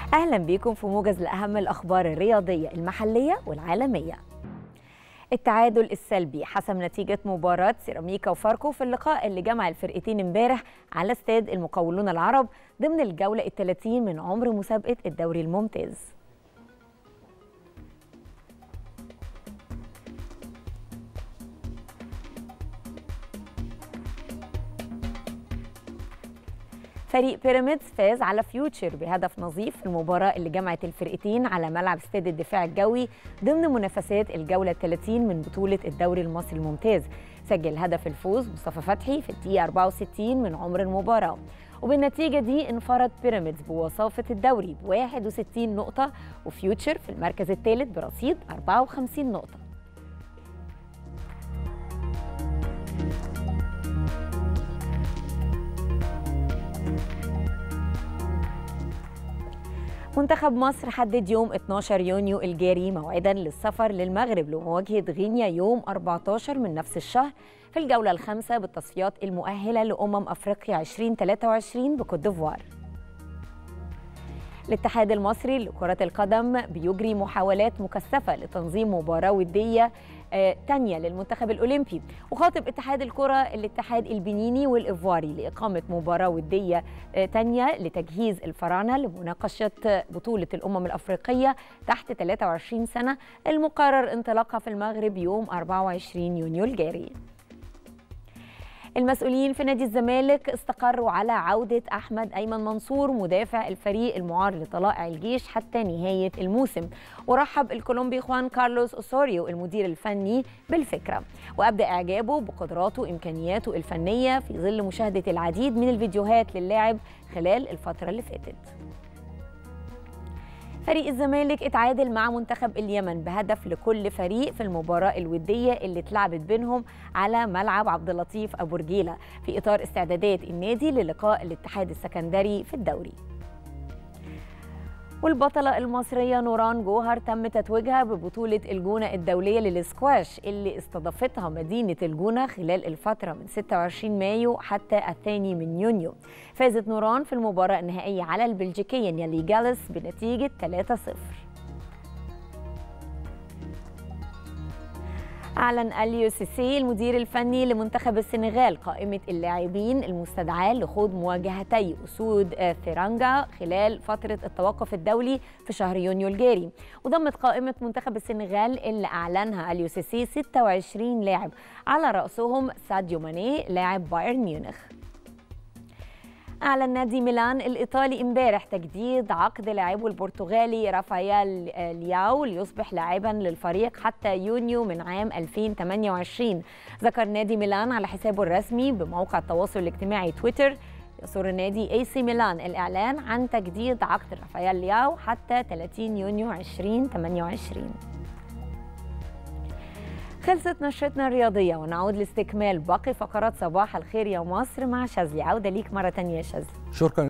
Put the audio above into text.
أهلا بكم في موجز لأهم الأخبار الرياضية المحلية والعالمية. التعادل السلبي حسم نتيجة مباراة سيراميكا وفاركو في اللقاء اللي جمع الفرقتين امبارح على استاد المقاولون العرب ضمن الجولة ال30 من عمر مسابقة الدوري الممتاز. فريق بيراميدز فاز على فيوتشر بهدف نظيف في المباراة اللي جمعت الفرقتين على ملعب استاد الدفاع الجوي ضمن منافسات الجولة ال30 من بطولة الدوري المصري الممتاز. سجل هدف الفوز مصطفى فتحي في الدقيقة 64 من عمر المباراة، وبالنتيجة دي انفرد بيراميدز بوصافة الدوري ب 61 نقطة، وفيوتشر في المركز الثالث برصيد 54 نقطة. منتخب مصر حدد يوم 12 يونيو الجاري موعدا للسفر للمغرب لمواجهة غينيا يوم 14 من نفس الشهر في الجولة الخامسة بالتصفيات المؤهلة لأمم أفريقيا 2023 بكوت ديفوار. الاتحاد المصري لكرة القدم بيجري محاولات مكثفة لتنظيم مباراة ودية تانية للمنتخب الأولمبي، وخاطب اتحاد الكرة الاتحاد البنيني والإيفواري لإقامة مباراة ودية تانية لتجهيز الفراعنة لمناقشة بطولة الأمم الأفريقية تحت 23 سنة المقرر انطلاقها في المغرب يوم 24 يونيو الجاري. المسؤولين في نادي الزمالك استقروا على عودة أحمد أيمن منصور مدافع الفريق المعار لطلائع الجيش حتى نهاية الموسم، ورحب الكولومبي خوان كارلوس أوسوريو المدير الفني بالفكرة، وأبدى إعجابه بقدراته وإمكانياته الفنية في ظل مشاهدة العديد من الفيديوهات للاعب خلال الفترة اللي فاتت. فريق الزمالك اتعادل مع منتخب اليمن بهدف لكل فريق في المباراة الودية اللي اتلعبت بينهم على ملعب عبد اللطيف أبو رجيلة في إطار استعدادات النادي للقاء الاتحاد السكندري في الدوري. والبطلة المصرية نوران جوهر تم تتويجها ببطولة الجونة الدولية للسكواش اللي استضافتها مدينة الجونة خلال الفترة من 26 مايو حتى 2 من يونيو. فازت نوران في المباراة النهائية على البلجيكية نيلي جالس بنتيجة 3-0. أعلن أليو سيسي المدير الفني لمنتخب السنغال قائمة اللاعبين المستدعاة لخوض مواجهتي أسود ثيرانجا خلال فترة التوقف الدولي في شهر يونيو الجاري، وضمت قائمة منتخب السنغال اللي أعلنها أليو سيسي 26 لاعب على رأسهم ساديو ماني لاعب بايرن ميونخ. أعلن نادي ميلان الإيطالي امبارح تجديد عقد لاعبه البرتغالي رافائيل لياو ليصبح لاعبا للفريق حتى يونيو من عام 2028. ذكر نادي ميلان على حسابه الرسمي بموقع التواصل الاجتماعي تويتر يسر نادي اي سي ميلان الإعلان عن تجديد عقد رافائيل لياو حتى 30 يونيو 2028. خلصت نشرتنا الرياضية، ونعود لاستكمال باقي فقرات صباح الخير يا مصر مع شاذلي. عودة ليك مرة تانية يا شاذلي. شكرا.